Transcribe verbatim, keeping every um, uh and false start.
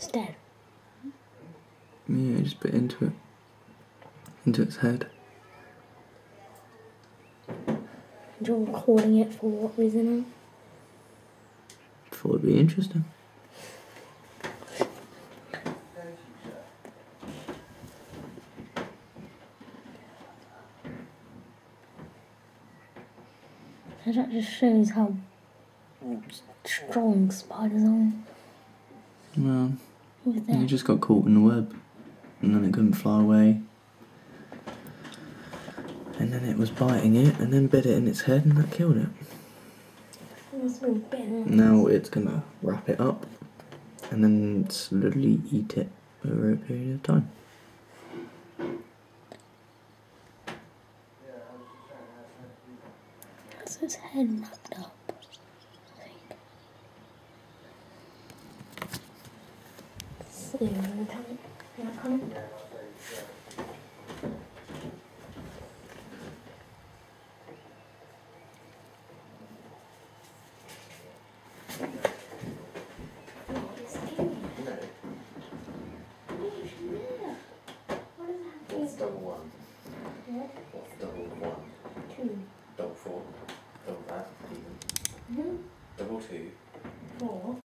It's dead. Yeah, just bit into it. Into its head. You're recording it for what reason? Thought it'd be interesting. That just shows how strong spiders are. Well, With it that. just got caught in the web. And then it couldn't fly away. And then it was biting it and then bit it in its head and that killed it. Now it's gonna wrap it up and then slowly eat it over a period of time. That's its head wrapped up. See you in a time. Can I come? What's double one? What? What's double one? Two. Double four? Double that? Even? Mm-hmm. Double two? Four.